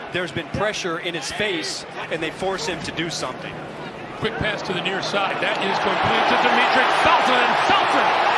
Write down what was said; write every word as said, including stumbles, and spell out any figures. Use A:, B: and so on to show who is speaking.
A: there's been pressure in his face, and they force him to do something.
B: Quick pass to the near side. That is complete to Demetric Felton. And Felton